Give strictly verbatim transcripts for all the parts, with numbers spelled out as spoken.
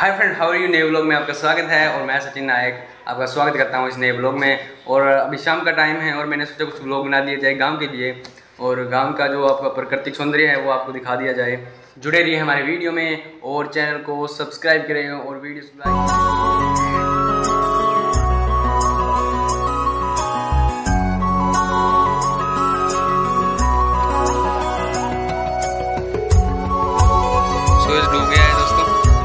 Hi friend, how are you. नए blog में आपका स्वागत है और मैं सचिन नायक आपका स्वागत करता हूँ इस नए ब्लॉग में। और अभी शाम का टाइम है और मैंने सोचा कुछ ब्लॉग बना दिया जाए गांव के लिए, और गांव का जो आपका प्राकृतिक सौंदर्य है वो आपको दिखा दिया जाए। जुड़े रहिए हमारे वीडियो में और चैनल को सब्सक्राइब करें और वीडियो लाइक। सूरज डूब गया है दोस्तों।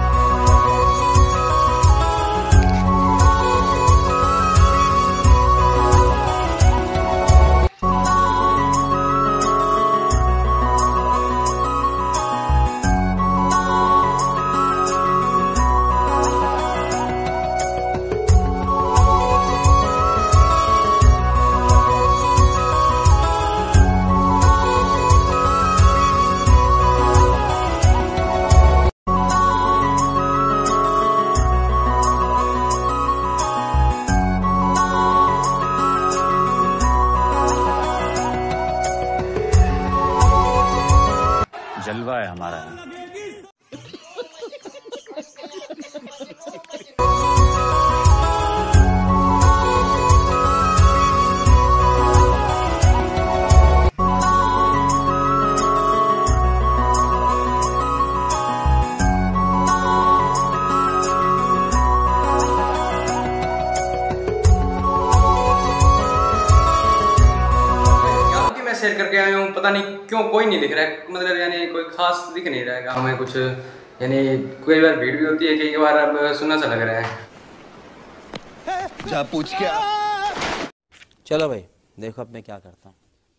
जलवा है हमारा। शेयर करके आया हूँ, पता नहीं क्यों कोई नहीं दिख रहा है, मतलब यानी कोई खास दिख नहीं रहा है गाँव में कुछ। यानी कई बार भीड़ भी होती है, कई बार अब सुना सा लग रहा है। जा पूछ क्या। चलो भाई देखो अब मैं क्या करता हूँ।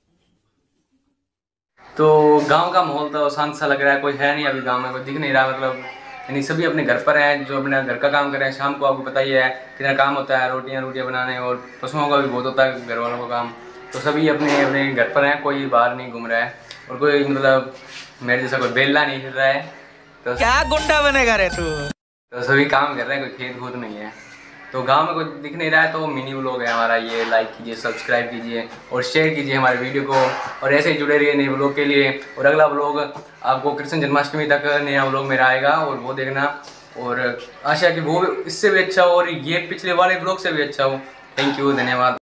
तो गांव का माहौल तो शांत सा लग रहा है, कोई है नहीं अभी गांव में, कोई दिख नहीं रहा। मतलब यानी सभी अपने घर पर हैं, जो अपने घर का काम कर रहे हैं। शाम को आपको पता ही है कितना काम होता है, रोटियां रोटियां बनाने, और पशुओं का भी बहुत होता है घर वालों का काम। तो सभी अपने अपने घर पर हैं, कोई बाहर नहीं घूम रहा है, और कोई मतलब मेरे जैसा कोई बेला नहीं फिर रहा है। तो क्या गुंडा बनेगा रे तू। तो सभी काम कर रहे हैं, कोई खेत खूत नहीं है। तो गांव में कोई दिख नहीं रहा है, तो मिनी व्लॉग है हमारा ये। लाइक कीजिए, सब्सक्राइब कीजिए और शेयर कीजिए हमारे वीडियो को, और ऐसे ही जुड़े रहिए नए व्लॉग के लिए। और अगला व्लॉग आपको कृष्ण जन्माष्टमी तक नया व्लॉग मेरा आएगा, और वो देखना। और आशा कि वो इससे भी अच्छा हो और ये पिछले वाले व्लॉग से भी अच्छा हो। थैंक यू, धन्यवाद।